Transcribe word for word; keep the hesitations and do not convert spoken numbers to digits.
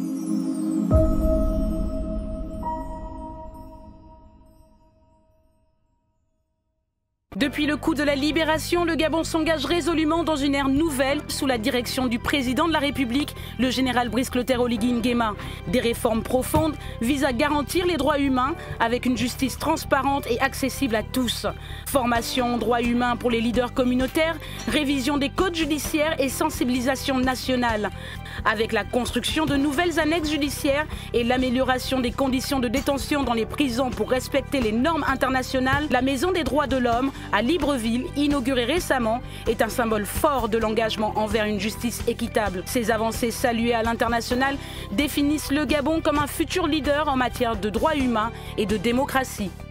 Depuis le coup de la libération, le Gabon s'engage résolument dans une ère nouvelle sous la direction du président de la République, le général Brice Clotaire Oligui Nguema. Des réformes profondes visent à garantir les droits humains avec une justice transparente et accessible à tous. Formation aux droits humains pour les leaders communautaires, révision des codes judiciaires et sensibilisation nationale. Avec la construction de nouvelles annexes judiciaires et l'amélioration des conditions de détention dans les prisons pour respecter les normes internationales, la Maison des droits de l'homme à Libreville, inaugurée récemment, est un symbole fort de l'engagement envers une justice équitable. Ces avancées saluées à l'international définissent le Gabon comme un futur leader en matière de droits humains et de démocratie.